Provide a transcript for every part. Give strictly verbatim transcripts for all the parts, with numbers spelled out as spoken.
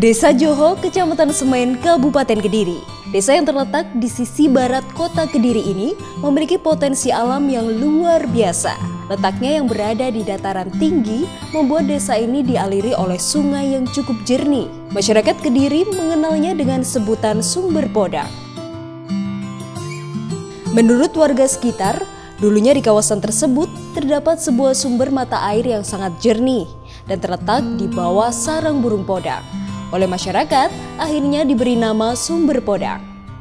Desa Joho, Kecamatan Semen, Kabupaten Kediri. Desa yang terletak di sisi barat kota Kediri ini memiliki potensi alam yang luar biasa. Letaknya yang berada di dataran tinggi membuat desa ini dialiri oleh sungai yang cukup jernih. Masyarakat Kediri mengenalnya dengan sebutan Sumber Podang. Menurut warga sekitar, dulunya di kawasan tersebut terdapat sebuah sumber mata air yang sangat jernih dan terletak di bawah sarang burung podang. Oleh masyarakat, akhirnya diberi nama Sumber Podang.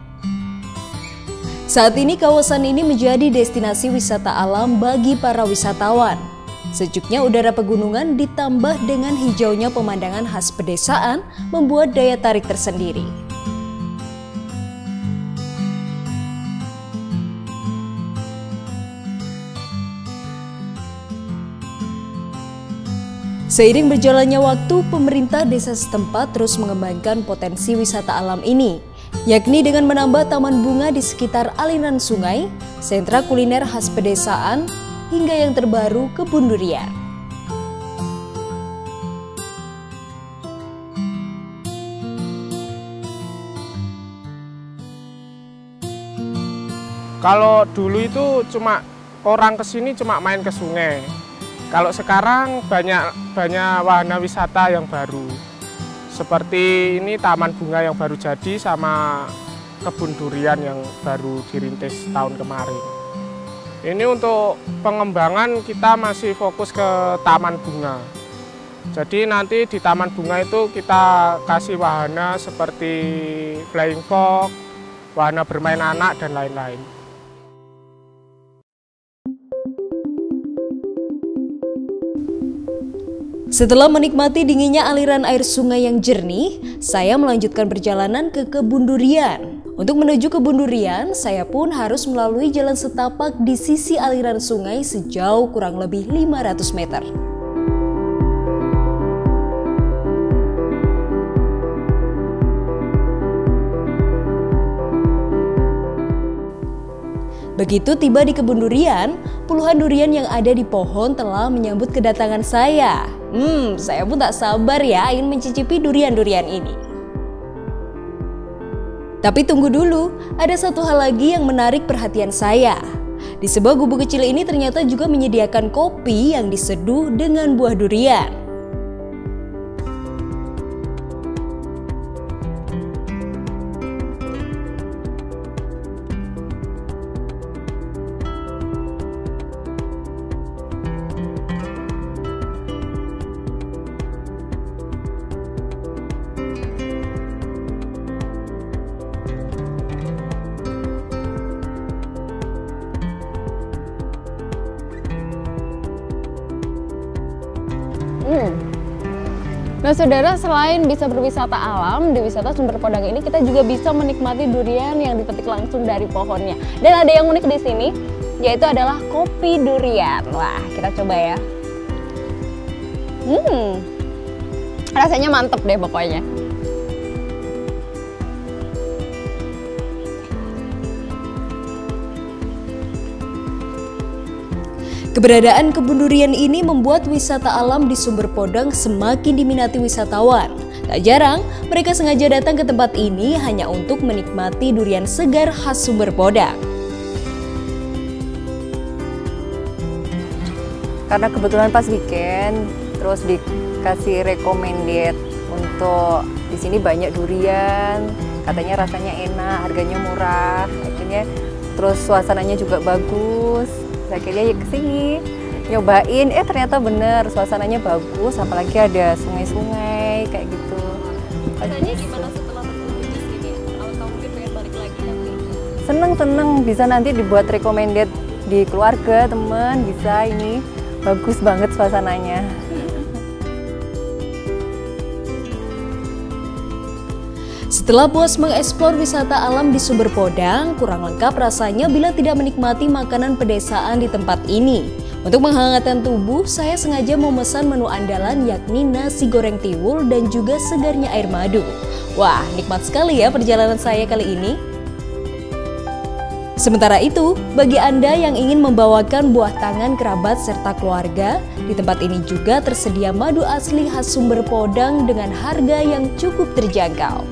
Saat ini kawasan ini menjadi destinasi wisata alam bagi para wisatawan. Sejuknya udara pegunungan ditambah dengan hijaunya pemandangan khas pedesaan membuat daya tarik tersendiri. Seiring berjalannya waktu, pemerintah desa setempat terus mengembangkan potensi wisata alam ini, yakni dengan menambah taman bunga di sekitar aliran sungai, sentra kuliner khas pedesaan, hingga yang terbaru kebun durian. Kalau dulu itu cuma orang kesini cuma main ke sungai. Kalau sekarang banyak banyak wahana wisata yang baru, seperti ini taman bunga yang baru jadi sama kebun durian yang baru dirintis tahun kemarin. Ini untuk pengembangan kita masih fokus ke taman bunga. Jadi nanti di taman bunga itu kita kasih wahana seperti flying fox, wahana bermain anak dan lain-lain. Setelah menikmati dinginnya aliran air sungai yang jernih, saya melanjutkan perjalanan ke kebun durian. Untuk menuju kebun durian, saya pun harus melalui jalan setapak di sisi aliran sungai sejauh kurang lebih lima ratus meter. Begitu tiba di kebun durian, puluhan durian yang ada di pohon telah menyambut kedatangan saya. Hmm, saya pun tak sabar ya ingin mencicipi durian-durian ini. Tapi tunggu dulu, ada satu hal lagi yang menarik perhatian saya. Di sebuah gubuk kecil ini ternyata juga menyediakan kopi yang diseduh dengan buah durian. Hmm. Nah saudara, selain bisa berwisata alam, di wisata Sumber Podang ini kita juga bisa menikmati durian yang dipetik langsung dari pohonnya. Dan ada yang unik di sini, yaitu adalah kopi durian. Wah, kita coba ya. Hmm, rasanya mantep deh pokoknya. Keberadaan kebun durian ini membuat wisata alam di Sumber Podang semakin diminati wisatawan. Tak jarang, mereka sengaja datang ke tempat ini hanya untuk menikmati durian segar khas Sumber Podang. Karena kebetulan pas weekend, terus dikasih recommended untuk di sini banyak durian, katanya rasanya enak, harganya murah, akhirnya terus suasananya juga bagus. Akhirnya ya kesini nyobain, eh ternyata bener suasananya bagus, apalagi ada sungai-sungai kayak gitu. Rasanya gimana setelah berkunjung di sini? Atau mungkin pengen balik lagi nanti? Seneng-seneng bisa nanti dibuat recommended di keluarga, teman, bisa ini bagus banget suasananya. Setelah puas mengeksplor wisata alam di Sumber Podang, kurang lengkap rasanya bila tidak menikmati makanan pedesaan di tempat ini. Untuk menghangatkan tubuh, saya sengaja memesan menu andalan yakni nasi goreng tiwul dan juga segarnya air madu. Wah, nikmat sekali ya perjalanan saya kali ini. Sementara itu, bagi Anda yang ingin membawakan buah tangan kerabat serta keluarga, di tempat ini juga tersedia madu asli khas Sumber Podang dengan harga yang cukup terjangkau.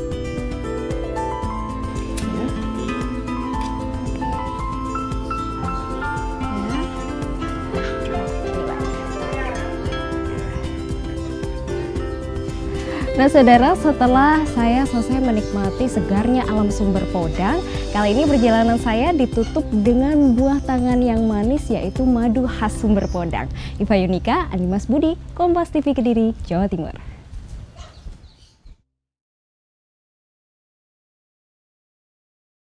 Nah saudara, setelah saya selesai menikmati segarnya alam Sumber Podang, kali ini perjalanan saya ditutup dengan buah tangan yang manis, yaitu madu khas Sumber Podang. Iva Yunika, Andi Mas Budi, Kompas T V Kediri, Jawa Timur.